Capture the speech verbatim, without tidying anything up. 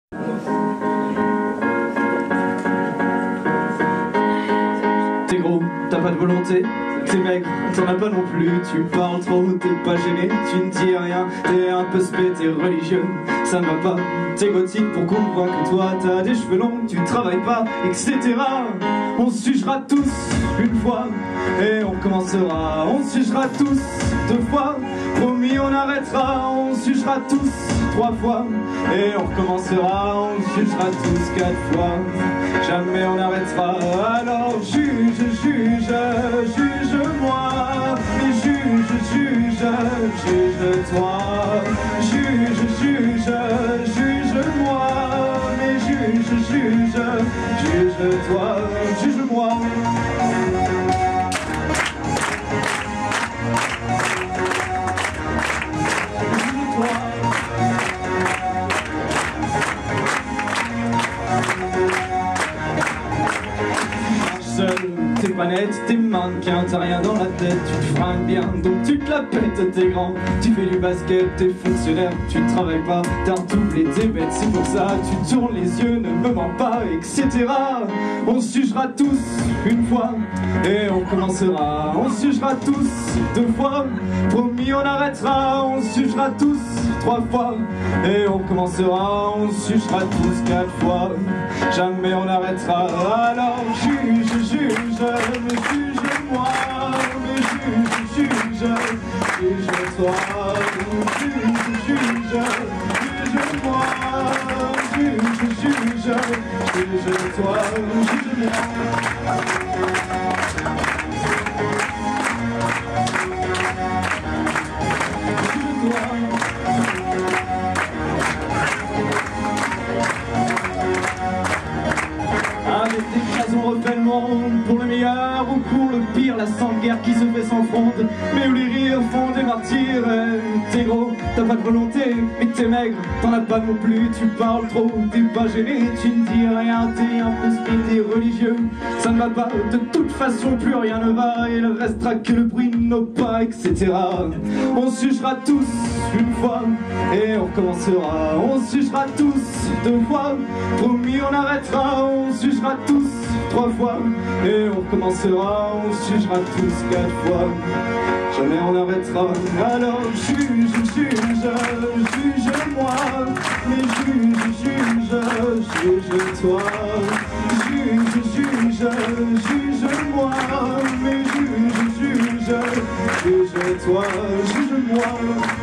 T'es gros, t'as pas de volonté, t'es maigre, t'en as pas non plus, tu parles trop, t'es pas gêné, tu ne dis rien, t'es un peu spé, t'es religieux, ça ne va pas, t'es gothique pour qu'on voit que toi t'as des cheveux longs, tu travailles pas, et cetera. On se jugera tous une fois, et on commencera, on se jugera tous deux fois, promis on arrêtera, on se jugera tous trois fois, et on recommencera, on se jugera tous quatre fois, jamais on arrêtera, alors juge, juge, juge-moi, et juge, juge, juge-toi, juge, juge, juge-moi, mais juge, juge, juge-toi, juge-moi. T'es pas net, t'es mannequin, t'as rien dans la tête, tu te fringues bien, donc tu te la pètes, t'es grand, tu fais du basket, t'es fonctionnaire, tu travailles pas, t'as un doublé, t'es bête, c'est pour ça, tu tournes les yeux, ne me mens pas, et cetera. On se jugera tous une fois, et on commencera, on se jugera tous deux fois, promis on arrêtera, on se jugera tous trois fois, et on commencera, on se jugera tous quatre fois, jamais on arrêtera, alors juge, juge, mais juge-moi, mais juge, juge, juge-toi, juge, juge, juge-moi, juge, juge, juge-toi, juge-moi. Avec des phrases on refait le monde, pour le meilleur ou pour le pire, la sang de guerre qui se fait sans fronde, mais où les rires font des martyrs. T'es gros, t'as pas de volonté, mais t'es maigre, t'en as pas non plus, tu parles trop, t'es pas gêné, tu ne dis rien, t'es un peu spé, t'es religieux, ça ne va pas, de toute façon plus rien ne va, et le restera que le bruit de nos pas, et cetera. On se jugera tous une fois, et on recommencera, on se jugera tous deux fois, promis on arrêtera, on se jugera tous trois fois, et on recommencera, on se jugera tous quatre fois, jamais on arrêtera, alors juge, juge, juge-moi, mais juge, juge, juge-toi, juge, juge, juge-moi, mais juge, juge, juge-toi, juge-moi.